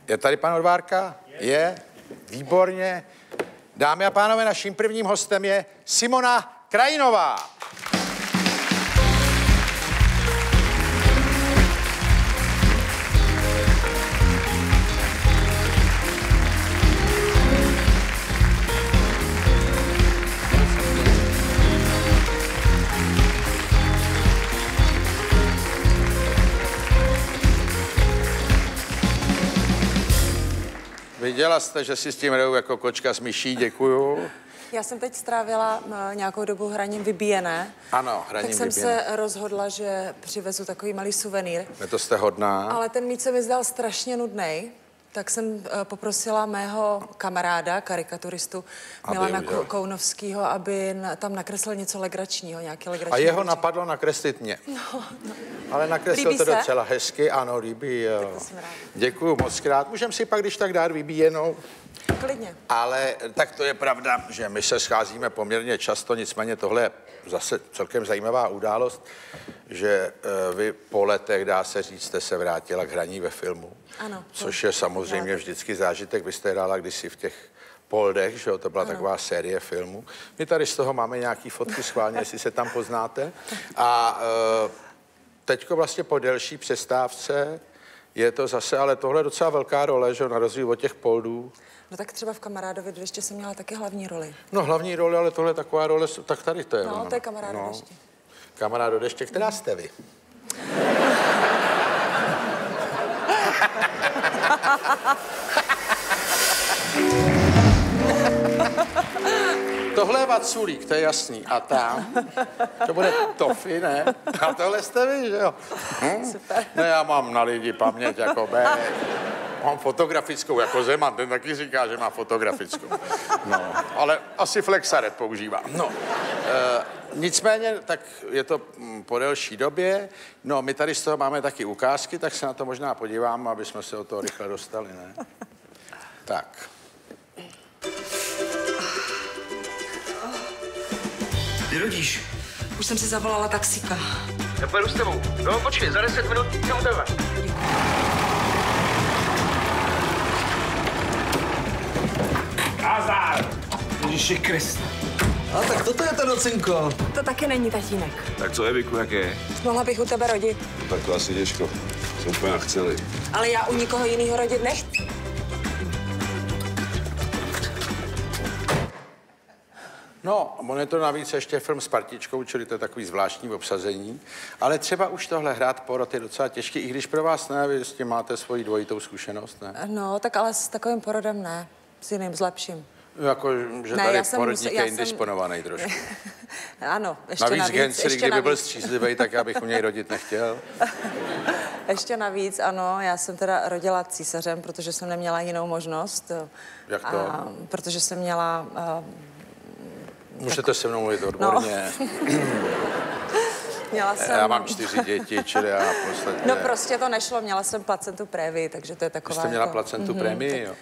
Je tady pan Odvárka? Je? Výborně. Dámy a pánové, naším prvním hostem je Simona Krajinová. Viděla jste, že si s tím hraju jako kočka s myší, děkuju. Já jsem teď strávila nějakou dobu hraním Vybíjené. Ano, hraním Tak jsem Vybíjené. se rozhodla, že přivezu takový malý suvenýr. To jste hodná. Ale ten mít se mi zdal strašně nudnej, tak jsem poprosila mého kamaráda, karikaturistu Milana Kounovskýho, aby tam nakreslil něco legračního, nějaký legrační. A jeho napadlo nakreslit mě. No. Ale nakreslil Líbí to se? docela hezky, ano, líbí, jo. Tak to jsem ráda. Děkuju moc krát. Můžeme si pak když tak dát Vybíjenou. Klidně. Ale tak to je pravda, že my se scházíme poměrně často, nicméně tohle je zase celkem zajímavá událost, že vy po letech, dá se říct, jste se vrátila k hraní ve filmu. Ano. Což je samozřejmě vždycky zážitek. Vy jste hrála kdysi v těch Poldech, že jo, to byla taková série filmů. My tady z toho máme nějaký fotky schválně, jestli se tam poznáte. A teďko vlastně po delší přestávce je to zase, ale tohle je docela velká role, že jo, na rozdíl od těch Poldů. No tak třeba v Kamarádovi do deště jsem měla taky hlavní roli. No hlavní roli, ale tohle je taková role, tak tady to je. No, to je Kamarád do deště. Kamarád do deště, která jste vy? Tohle je Vaculík, to je jasný. A tam, to bude Tofi, ne? A tohle jste vy, že jo? Super. Ne, já mám na lidi paměť jako B. Mám fotografickou, jako Zeman, ten taky říká, že má fotografickou. No, ale asi Flexaret používá. No, nicméně, tak je to po delší době. No, my tady z toho máme taky ukázky, tak se na to možná podívám, aby jsme se od toho rychle dostali, ne? Tak. Ty rodíš? Už jsem si zavolala taxíka. Já pojedu s tebou. No, počkej, za 10 minut jsem u tebe. Nazdar! Ježiši Kriste. A tak toto je to nocinko. To taky není tatínek. Tak co je, Viku, jak je? Mohla bych u tebe rodit. Tak to asi těžko. Jsou úplně nachceli. Ale já u nikoho jiného rodit nechci. No, on je to navíc ještě film s partičkou, čili to je takový zvláštní obsazení. Ale třeba už tohle hrát porod je docela těžký, i když pro vás ne, vy s tím máte svoji dvojitou zkušenost, ne? No, tak ale s takovým porodem ne. S jiným, s lepším. Jako, že Ne, tady já jsem porodník je já jsem- indisponovaný trošku. Ano, ještě Navíc navíc. Gensel, ještě kdyby byl navíc. střízlivý, tak já bych u něj rodit nechtěl. Ještě navíc, ano, já jsem teda rodila císařem, protože jsem neměla jinou možnost. Jak to? Protože jsem měla... Můžete se mnou mluvit odborně. Měla jsem... Já mám 4 děti, čili já posledně... No prostě to nešlo, měla jsem placentu prévii, takže to je Vy taková... jste měla jako... placentu prémii, jo?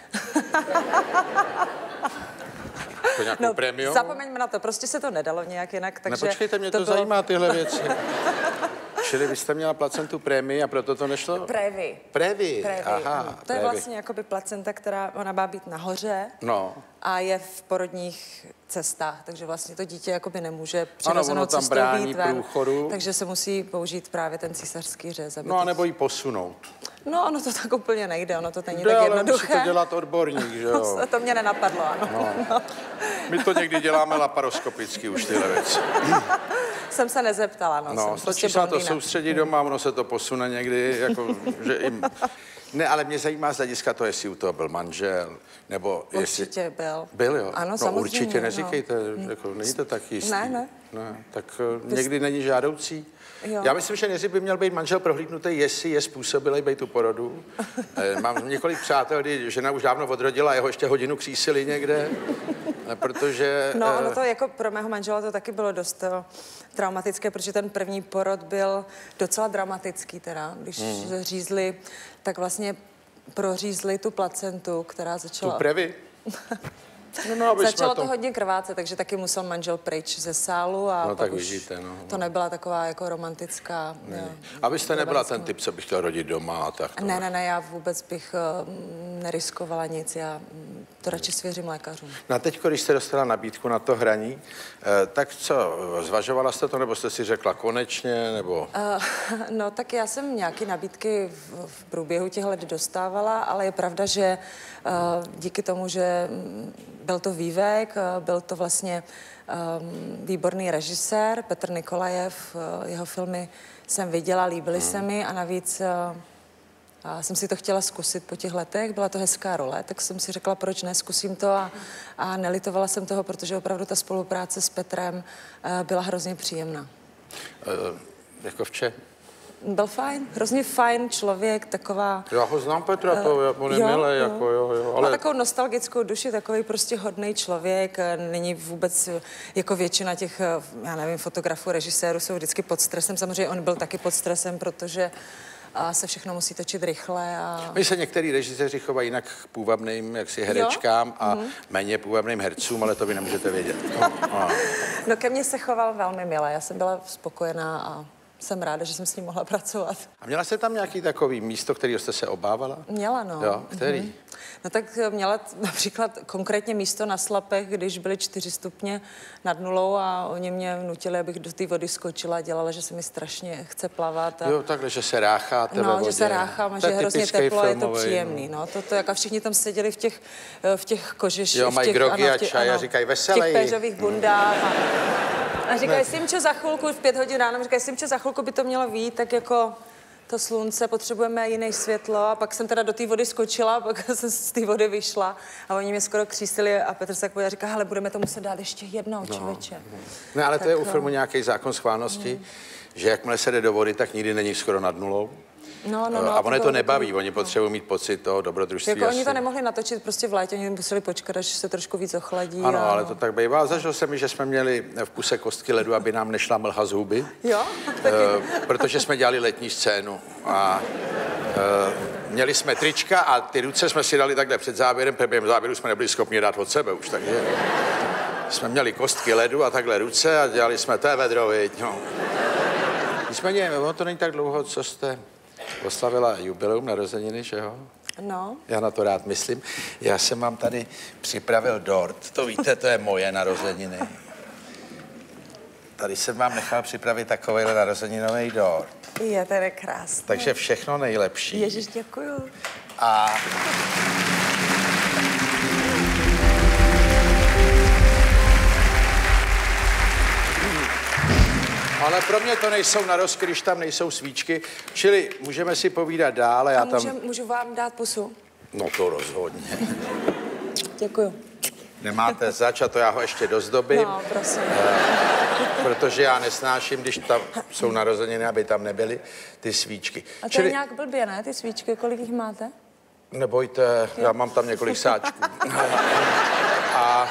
To nějakou No, prémiu? zapomeňme na to, prostě se to nedalo nějak jinak, takže... Nepočkejte, mě to bylo... zajímá, tyhle věci. Čili vy jste měla placentu prémii a proto to nešlo? Prévii. Prévii, Prévii, aha. To je prévii. vlastně jakoby placenta, která ona má být nahoře No. a je v porodních cestách, takže vlastně to dítě jakoby nemůže ono přirozenou tam cestou brání vyjít ven, průchodu. takže se musí použít právě ten císařský řez. Aby No a to... nebo ji posunout. No, ono to tak úplně nejde, ono to není Jde, tak ale musí jednoduché. to dělat odborník, že jo? To mě nenapadlo, ano. No. My to někdy děláme laparoskopicky už tyhle věci. Jsem se nezeptala, no. No, jsem stačí prostě se na to blondýna. soustředit doma, ono se to posune někdy, jako, že jim... Ne, ale mě zajímá z hlediska to, jestli u toho byl manžel, nebo jestli... Určitě byl. Byl, jo? Ano, no, samozřejmě. určitě no. neříkejte, jako, není to tak jistý. Ne. Tak někdy není žádoucí. Jo. Já myslím, že nejdřív by měl být manžel prohlídnutý, jestli je způsobilý být u porodu. Mám několik přátel, kdy žena už dávno odrodila, jeho ještě hodinu křísili někde, protože... No, ono to jako pro mého manžela to taky bylo dost traumatické, protože ten první porod byl docela dramatický teda. Když řízli, tak vlastně prořízli tu placentu, která začala... Tu previ? Začalo to hodně krvácet, takže taky musel manžel pryč ze sálu a no, pak tak už vidíte, no. to nebyla taková jako romantická... A vy jste nebyla ten typ, co by chtěl rodit doma a tak? Ne, já vůbec bych neriskovala nic, já to radši svěřím lékařům. No a teď, když jste dostala nabídku na to hraní, tak co, zvažovala jste to, nebo jste si řekla konečně, nebo... No tak já jsem nějaké nabídky v průběhu těch let dostávala, ale je pravda, že díky tomu, že byl to vývek, byl to vlastně výborný režisér, Petr Nikolajev, jeho filmy jsem viděla, líbily se mi a navíc jsem si to chtěla zkusit po těch letech, byla to hezká role, tak jsem si řekla, proč ne, zkusím to a nelitovala jsem toho, protože opravdu ta spolupráce s Petrem byla hrozně příjemná. Jako v čem? Byl fajn, hrozně fajn člověk, taková... Já ho znám, Petra, on je milý, jako jo. Ale... Má takovou nostalgickou duši, takový prostě hodnej člověk, není vůbec jako většina těch, já nevím, fotografů, režisérů jsou vždycky pod stresem, samozřejmě on byl taky pod stresem, protože se všechno musí točit rychle a... Oni se některý režiséři chovají jinak k půvabným jaksi herečkám a méně půvabným hercům, ale to vy nemůžete vědět. No ke mně se choval velmi milé, já jsem byla spokojená a jsem ráda, že jsem s ním mohla pracovat. A měla jste tam nějaký takový místo, kterého jste se obávala? Měla, no. Jo, který? No tak měla například konkrétně místo na Slapech, když byly 4 stupně nad nulou a oni mě nutili, abych do té vody skočila a dělala, že se mi strašně chce plavat. A... Jo, takhle, že se rácháte ve vodě. Že se ráchám a že je hrozně teplo a je to příjemný. No, to jak a všichni tam seděli v těch kožeších. Jo, mají grogy a čaj a říkají veselý. V těch péřových bundách. A říkají, Simčo, za chvilku, v 5 hodin ráno, říkají, Simčo, za chvilku by to mělo vyjít, tak jako to slunce, potřebujeme jiné světlo. A pak jsem teda do té vody skočila, pak jsem z té vody vyšla a oni mě skoro křísili a Petr se tak říká, hele, budeme to muset dát ještě jednou, člověče. No, ale tak, to je u filmu nějaký zákon schválnosti, že jakmile se jde do vody, tak nikdy není skoro nad nulou. No, a ono to nebaví, oni potřebují mít pocit toho dobrodružství. Jako oni to nemohli natočit prostě v létě, oni museli počkat, až se trošku víc ochladí. Ano, ale to tak bývá. Zažil jsem mi, že jsme měli v kuse kostky ledu, aby nám nešla mlha z huby. Jo? Protože jsme dělali letní scénu a měli jsme trička a ty ruce jsme si dali takhle před záběrem, během záběru jsme nebyli schopni dát od sebe už, takže jsme měli kostky ledu a takhle ruce a dělali jsme té vedro, no. Nicméně, to není tak dlouho, co jste oslavila jubileum narozeniny, že jo? No. Já na to rád myslím. Já jsem vám tady připravil dort. To víte, to je moje narozeniny. Tady jsem vám nechal připravit takovýhle narozeninový dort. Je tedy krásný. Takže všechno nejlepší. Ježiš, děkuju. A... Ale pro mě to nejsou narozky, když tam nejsou svíčky, čili můžeme si povídat dále. A můžu vám dát pusu? No to rozhodně. Děkuju. Nemáte zač a to já ho ještě dozdobím. No, prosím. Protože já nesnáším, když tam jsou narozeniny, aby tam nebyly ty svíčky. A to je nějak blbě, ne, ty svíčky? Kolik jich máte? Nebojte, já mám tam několik sáčků. A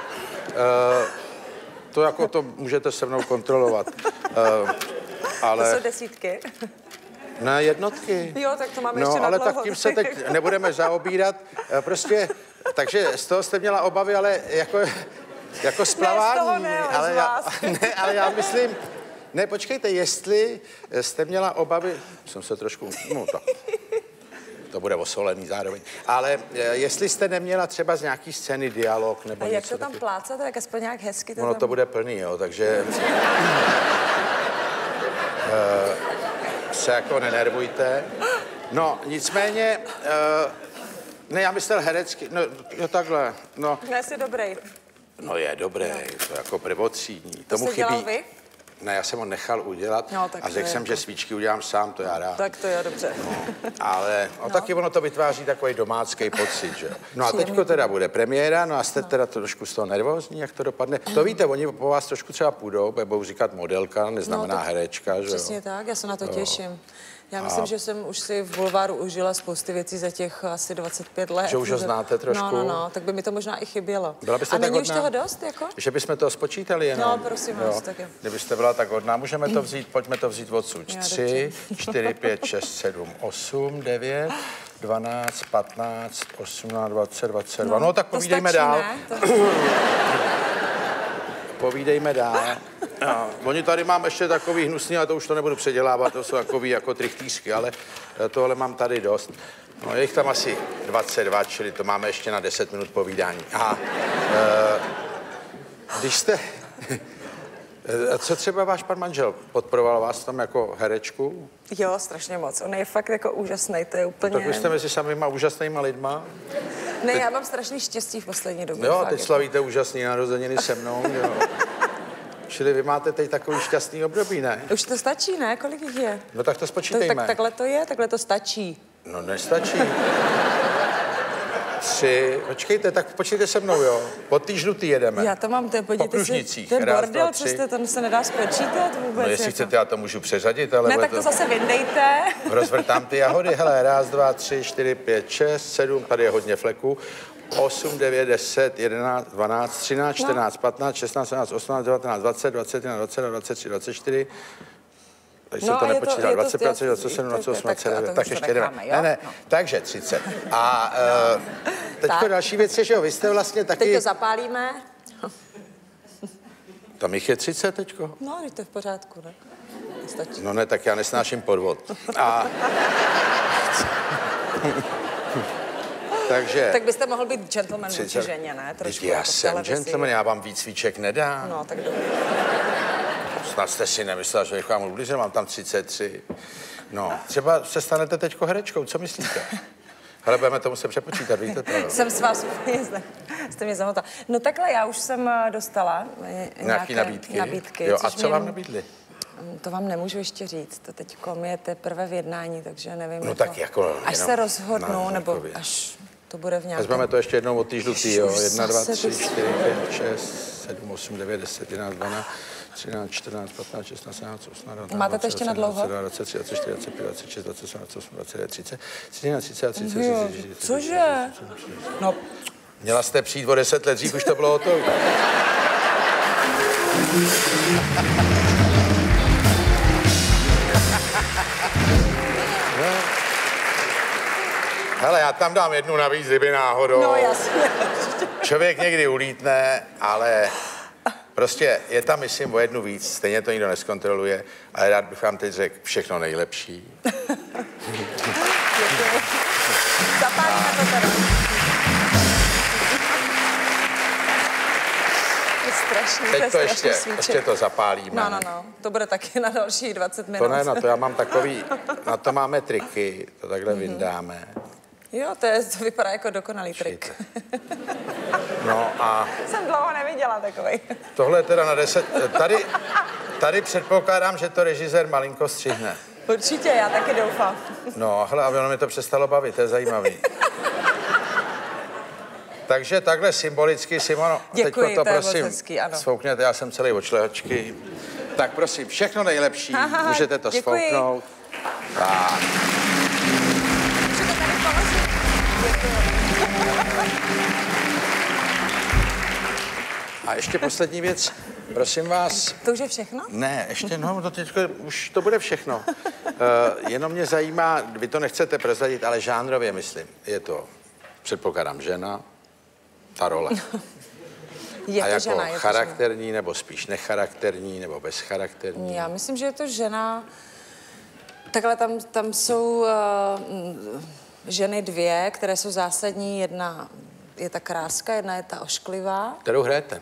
to jako to můžete se mnou kontrolovat. Ale... To jsou desítky. Ne, jednotky. Jo, tak to máme ještě na ale dlouho. tak tím se teď nebudeme zaobírat. Prostě, takže z toho jste měla obavy, ale jako splavání. Ne, z toho ne, ale já myslím, ne, počkejte, jestli jste měla obavy, jsem se trošku, no to bude osolený zároveň, ale jestli jste neměla třeba z nějaký scény dialog nebo a něco. jak to tam plácáte, tak aspoň nějak hezky to ono tam... to bude plný, jo, takže se jako nenervujte. No, nicméně, ne, já myslel herecky, no, jo, takhle, no. No, jsi dobrý. No je dobrý, to je jako prvotřídní. To jste dělal vy? Ne, já jsem ho nechal udělat a řekl jsem, že svíčky udělám sám, to já rád. Tak to je dobře. No, ale taky ono to vytváří takový domácký pocit, že jo. No a teďko teda bude premiéra, no a jste teda trošku z toho nervózní, jak to dopadne. To víte, oni po vás trošku třeba půjdou, budou říkat modelka, neznamená herečka, že jo. Přesně tak, já se na to těším. Já myslím, že jsem už si v bulváru užila spousty věcí za těch asi 25 let. Že už ho znáte trošku? No, tak by mi to možná i chybělo. Byla byste a tak není už hodná? toho dost, jako? Že bychom to spočítali jenom? No, prosím vás, tak jo. Kdybyste byla tak hodná, můžeme to vzít, pojďme to vzít odsud. 3, 4, 5, 6, 7, 8, 9, 12, 15, 18, 20, 22. No tak povídejme stačí, dál. Ne? Povídejme dál. No, oni tady mám ještě takový hnusný, ale to už to nebudu předělávat, to jsou takový jako trichtýřky, ale tohle mám tady dost. No, je jich tam asi 22, čili to máme ještě na 10 minut povídání. Aha. Když jste... Co třeba váš pan manžel? Podporoval vás tam jako herečku? Jo, strašně moc. On je fakt jako úžasný, to je úplně... Tak vy jste mezi samýma úžasnýma lidma? Ne, já mám strašný štěstí v poslední době. Jo, fakt, teď slavíte úžasný narozeniny se mnou, jo. Čili vy máte teď takový šťastný období, ne? Už to stačí, ne? Kolik jich je? No tak to spočítejme. Takhle to je, takhle to stačí. No nestačí. 3, počkejte, tak počkejte se mnou, jo. Po týždnutý jedeme. Já to mám, Po podívejte si, Pružnicích. ten Raz, bordel, dva, co tři. jste, to se nedá spočítat vůbec. No jestli jako. chcete, já to můžu přeřadit, ale Ne, bude tak to zase vyndejte. Rozvrtám ty jahody, hele, 1, 2, 3, 4, 5, 6, 7, tady je hodně fleků. 8, 9, 10, 11, 12, 13, 14, 15, 16, 17, 18, 19, 20, 21, 22, 23, 24. Tady jsem to nepočítal. 25, 27, 28, 29. Tak ještě jdeme. Ne, takže 30. A teďko další věc je, že jo, vy jste vlastně taky... Teď to zapálíme. Tam jich je 30 teďko? No, teď to je v pořádku, ne? Stačí. No ne, tak já nesnáším podvod. A... Takže... Tak byste mohl být gentleman vůči ženě, ne? Trošku Já jako v jsem televizi. gentleman, já vám víc výček nedám. No, tak dobrý. Snad jste si nemyslela, že bych vám ublížil, mám tam 33. No, třeba se stanete teďko herečkou, co myslíte? Ale budeme to muset přepočítat, víte to? Jsem s vás úplně, jste mě zamotala. No takhle, já už jsem dostala Nějaký nabídky? Jo, a co vám nabídli? To vám nemůžu ještě říct, to teď je teprve v jednání, takže nevím. No tak jako... Až se rozhodnu, nebo až to bude v nějakém... Vezmeme to ještě jednou od týždutý, jo? 1, 2, 3, zase 4, 5, 6, 7, 8, 9, 10, 11, 12, 13, 14, 15, 16, 17, 18, 19, Máte to ještě na dlouho? 23, 24, 25, 26, 27, 28, 29, 30, 31, 30, 30, Jo, cože? No, měla jste přijít o 10 let dřív, už to bylo hotové. Hele, já tam dám jednu navíc, kdyby náhodou. no jasně. Člověk někdy ulítne, ale prostě je tam, myslím, o jednu víc. Stejně to nikdo neskontroluje, ale rád bych vám teď řekl všechno nejlepší. Zapálíme to teda. Je strašný, Teď to strašný ještě to zapálíme. No. To bude taky na další 20 minut. To ne, na to já mám takový, na to máme triky, to takhle vyndáme. Jo, to vypadá jako dokonalý trik. No a Jsem dlouho neviděla takovej. tohle je teda na 10, tady předpokládám, že to režisér malinko střihne. Určitě, já taky doufám. No, hele, a ono mi to přestalo bavit, to je zajímavý. Takže takhle symbolicky, Simono, Děkuji, teďko to je prosím, moc hezký, ano. svoukněte, já jsem celý očlehočky. Tak prosím, všechno nejlepší, můžete to děkuji. svouknout. Tak. Můžu to tady položit? A ještě poslední věc, prosím vás. To už je všechno? Ne, ještě no, to teďko, už to bude všechno. Jenom mě zajímá, vy to nechcete prozradit, ale žánrově myslím, je to, předpokládám, žena, ta role. Je A to jako žena, je to charakterní, nebo spíš necharakterní, nebo bezcharakterní? žena. Já myslím, že je to žena. Takhle tam jsou ženy dvě, které jsou zásadní. Jedna je ta kráska, jedna je ta ošklivá. Kterou hrajete?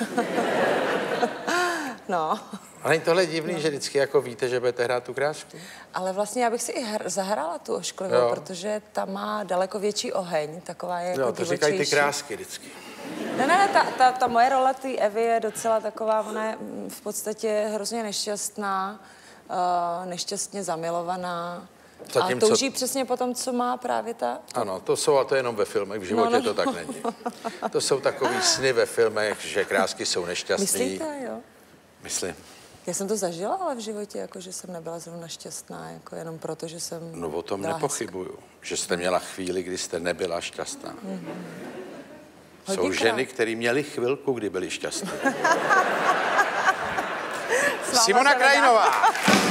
No. A není tohle divný, že vždycky jako víte, že budete hrát tu krásku? Ale vlastně já bych si i zahrála tu ošklivou, Jo. protože ta má daleko větší oheň, taková je jako Jo, to říkají ty divočejší. krásky vždycky. Ne, ta moje role té Evy je docela taková, ona je v podstatě hrozně nešťastná, nešťastně zamilovaná. Zatímco- A touží přesně po tom, co má právě ta... Ano, to jsou, a to jenom ve filmech, v životě No. to tak není. To jsou takový sny ve filmech, že krásky jsou nešťastný. Myslíte, jo? Myslím. Já jsem to zažila, ale v životě, jako že jsem nebyla zrovna šťastná, jako jenom proto, že jsem No o tom byla nepochybuju, že jste měla chvíli, kdy jste nebyla šťastná. Jsou Hodněkrát. ženy, které měly chvilku, kdy byly šťastné. S váma Simona se nedá. Krajinová.